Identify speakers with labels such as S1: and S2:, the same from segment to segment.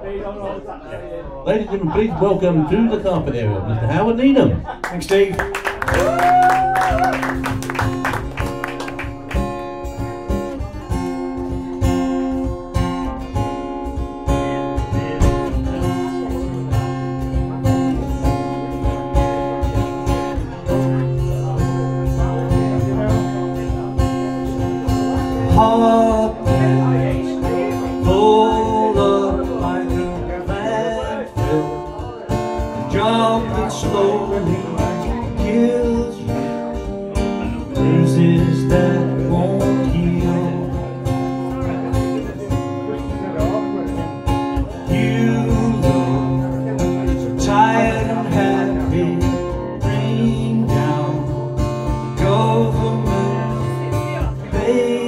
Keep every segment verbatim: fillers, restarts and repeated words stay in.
S1: Ladies and gentlemen, please welcome to the carpet area, Mister Howard Needham.
S2: Thanks, Steve. Hot days, full up like a landfill. The job that slowly kills you, bruises that won't heal. You look so tired and happy, bring down the government. They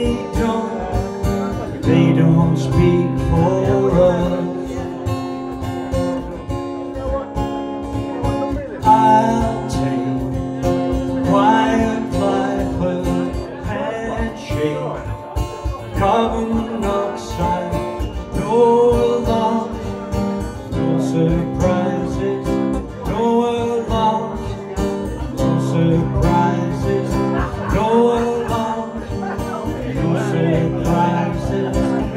S2: They don't speak for us. I'll take quiet Piper handshake, carbon monoxide, no alarms, no surprises, no alarms, no surprises, no alarms, no surprises.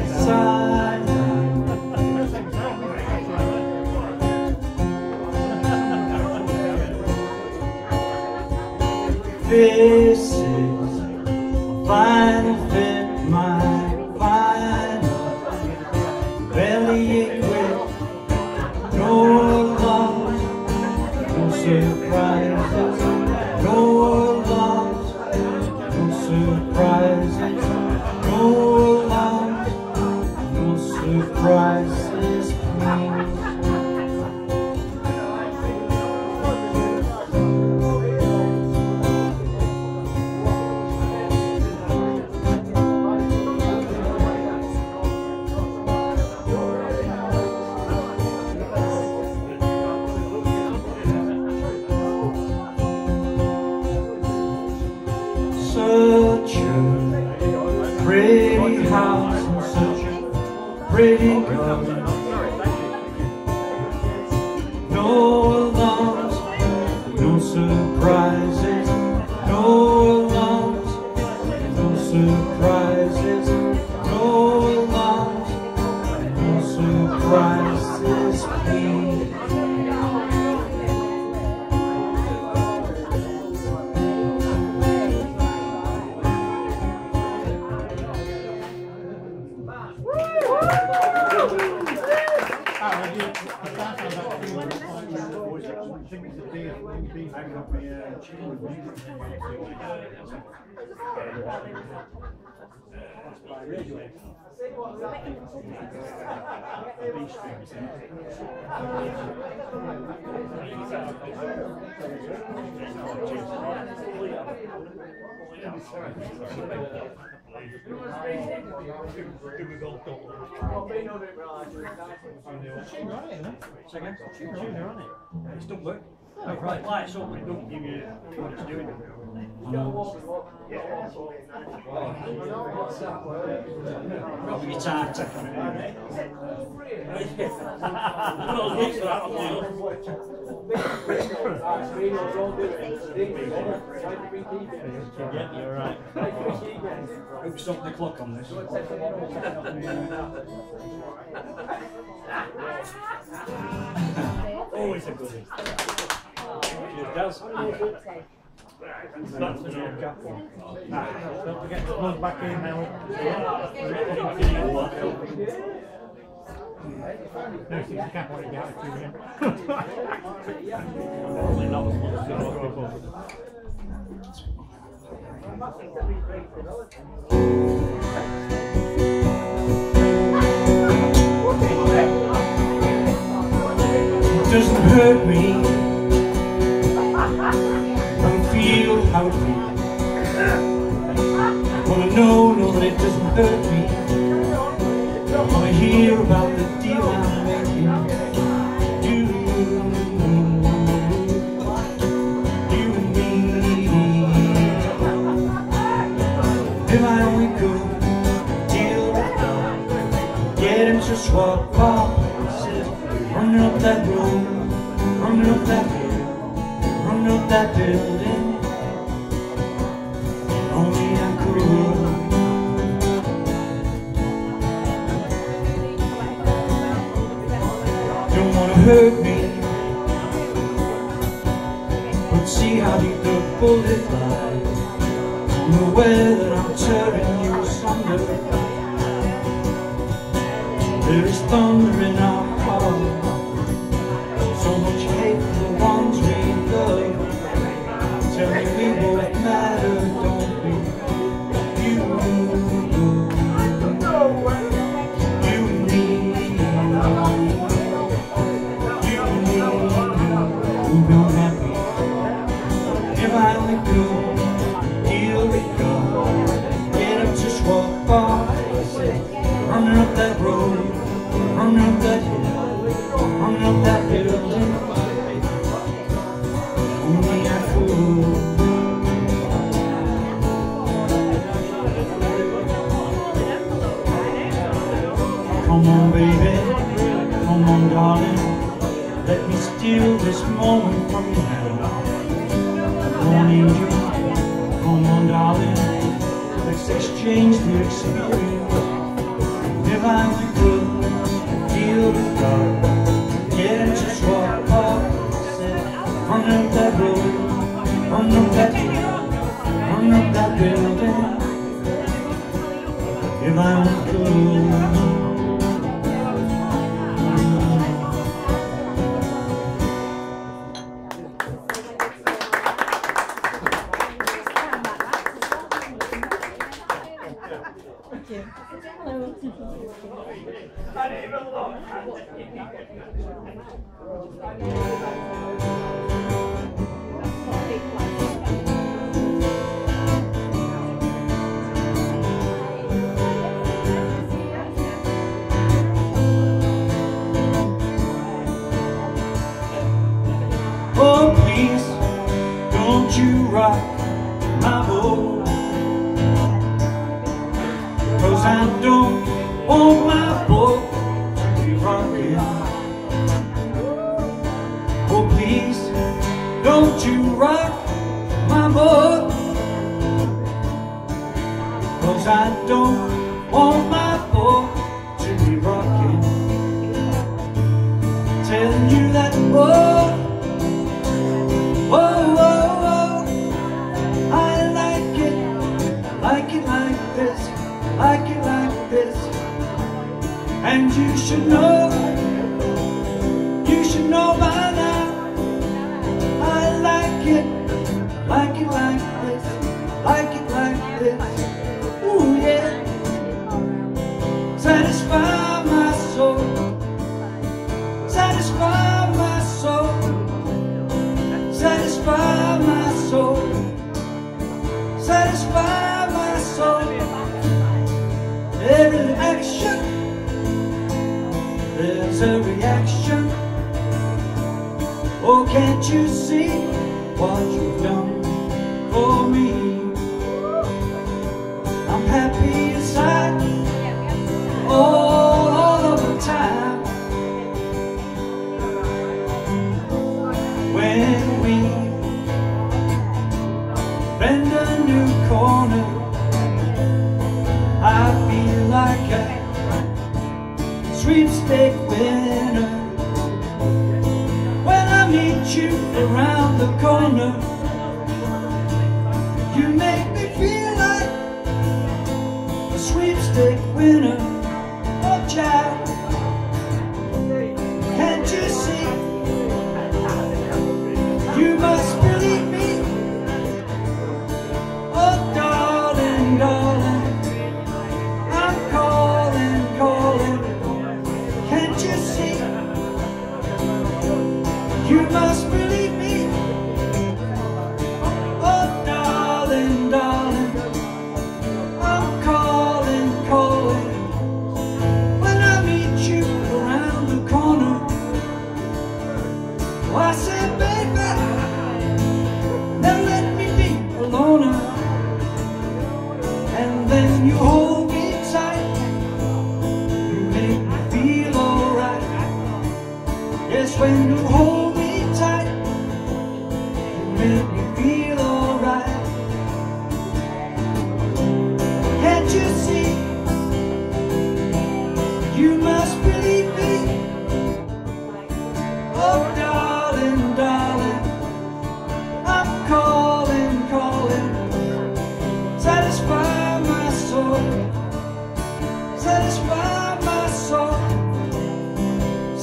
S2: This is my final fit, my final belly equipped. No alarms, no surprises, no alarms, no surprises, no alarms, no surprises, please. Such a pretty house and such a pretty girl. No alarms, no surprises, no alarms, no surprises, no alarms, no surprises, please. It's done work. Oh, right, lights up, but it don't give you what it's doing. Probably guitar taking it. Yeah, you're right. Hope stop the clock on this. Always a goodie. It does. That's the new cap one. Don't forget to plug back in now. No, it's the cap on it, get it to him. Probably not as much as it was before. It doesn't hurt me. I feel how it feels. I wanna know, know that it doesn't hurt me. I wanna hear about the deal I'm making. You, you and me. If I only could deal with them, get him to swap off. that building, only I could. Don't wanna hurt me, but see how deep the bullet lies. I'm aware that I'm tearing you asunder. There is thunder in our heart, so much hate for the ones we love. Tell me we both matter, don't we? You, you and me, you and me, we'll be happy. If I only could deal with God, get up, just walk by, running up that road, running up that hill, running up that building, only I could. Come on baby, come on darling, let me steal this moment from you now. Come on angel, come on darling, let's exchange the experience. If I only could deal with God, yeah, just walk up, run up that road, run up that hill, run up that building. If I only could. Oh please, don't you rock my boat, 'cause I don't want my boat to be rocking. Oh please, don't you rock my boat, 'cause I don't want my boat to be rocking. Telling you that, oh, oh, oh, oh, I like it, like it like this, like it like this. And you should know, you should know by now, I like it, like it like this, like it like this. Ooh yeah, satisfy my soul, satisfy my soul, satisfy my soul, satisfy my soul. Every action, there's a reaction. Oh, can't you see what you've done for me? I'm happy inside all of the time. When we bend a new corner, I feel like a sweepstake winner. When I meet you around the corner, you make me feel like a sweepstake winner. Oh child, can't you see? You must believe me. Oh darling, darling, I'm calling, calling. Can't you see? You must believe me. Oh darling, darling, I'm calling, calling. When I meet you around the corner, oh, I said, baby, never let me be alone. And then you hold me tight, you make me feel alright. Yes, when you hold me tight, you make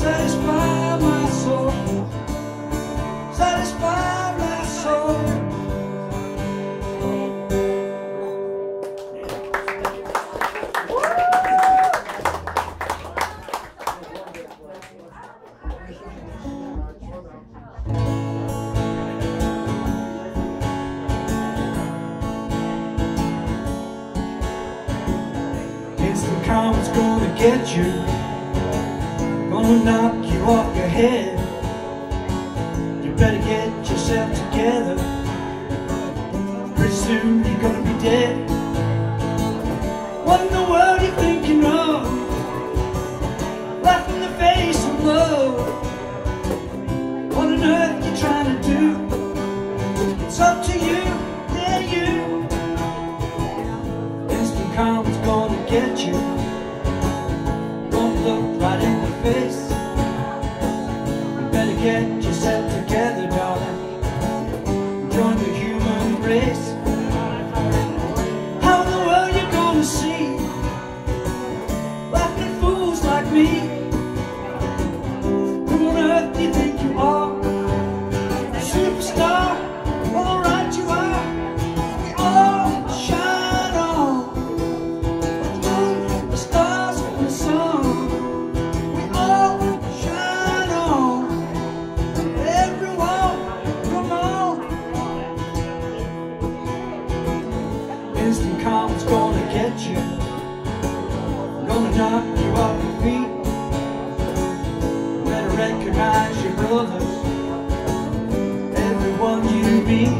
S2: satisfy my soul, satisfy my soul. Instant karma's gonna get you, gonna knock you off your head. You better get yourself together, pretty soon you're gonna be dead. What in the world you thinking of? Life in the face of love. What on earth you trying to do? It's up to you, yeah you. Instant karma's gonna get you, gonna look right in the face. You better get yourself together, darling, join the human race. How in the world you gonna see laughing fools like me? Who on earth do you think you are? Superstar? Well, alright you are. We all shine on the moon, the stars and the sun. We all shine on. Everyone, come on. Instant karma's gonna get you, gonna knock you off your feet. Better recognize your brothers, everyone you meet.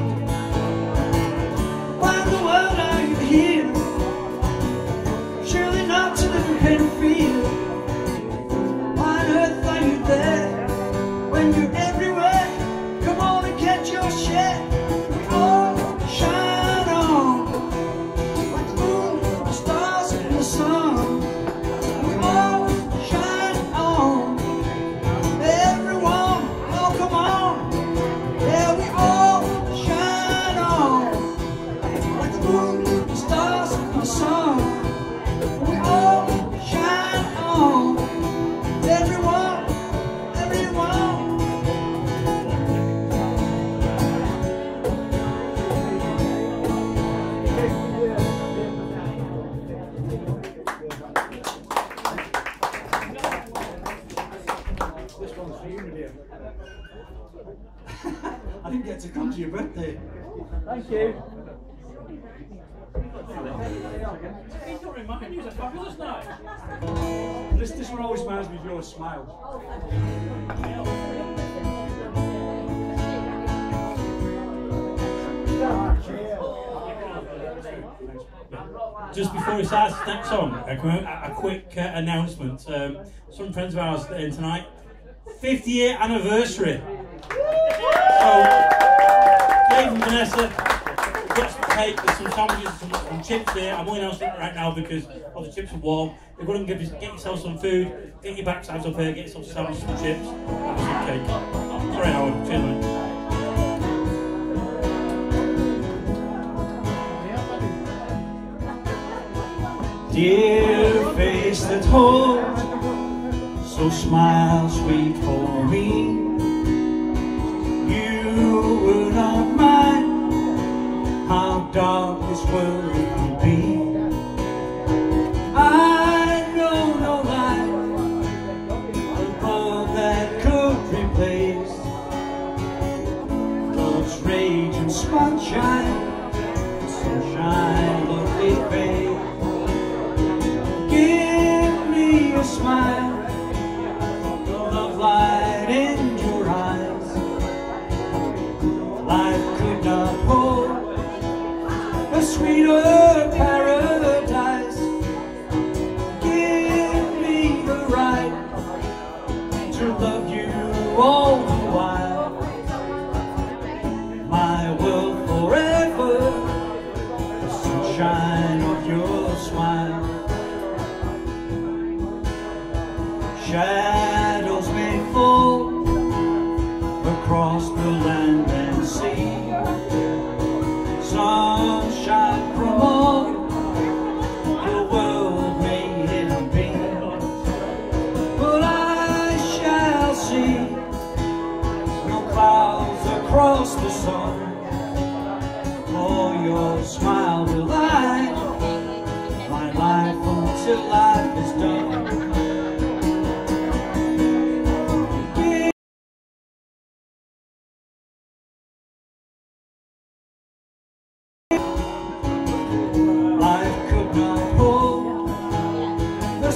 S2: Why in the world are you here? Surely not to live in pain and fear. Why on earth are you there when you're everywhere? Come on and catch your share. We all shine on like the moon, the stars and the sun. We all shine on. Everyone, oh come on. Yeah, we all shine on like the moon, the stars and the sun. We all shine on. Everyone, everyone. This one's for you, dear. I didn't get to come to your birthday.
S3: Thank you.
S2: This, this one always reminds me of your smile.
S1: Just before we start this next song, a, a quick uh, announcement. Um, some friends of ours that are in tonight, fifty year anniversary. So, Dave and Vanessa, got some cake, there's some sandwiches, some, some chips here. I'm only announcing it right now because all the chips are warm. You're going to give, get yourself some food, get your backsides up here, get yourself some sandwiches, some chips, and some cake. Sorry, Howard. Cheers, mate.
S2: Dear face that holds, so smile sweet for me. You were not mine, how dark this world could be. I know no life above that could replace love's rage and sunshine, sunshine, lovely face. Give me a smile, the love light in your eyes. Life could not hold a sweeter paradise. Give me the right to love you all the while. My world forever, the sunshine of your smile. Shadows may fall across the land and sea. Sunshine from all the world may it be, but I shine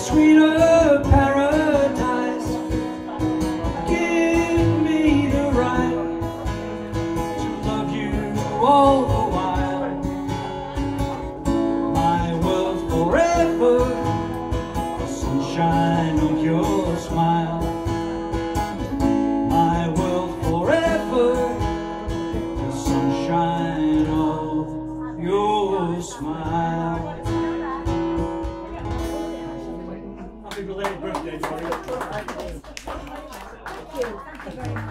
S2: sweeter paradise. Give me the right to love you all the while. My world forever, the sunshine of your smile. My world forever, the sunshine of your smile.
S1: Happy belated birthday, Tori.
S3: Thank you.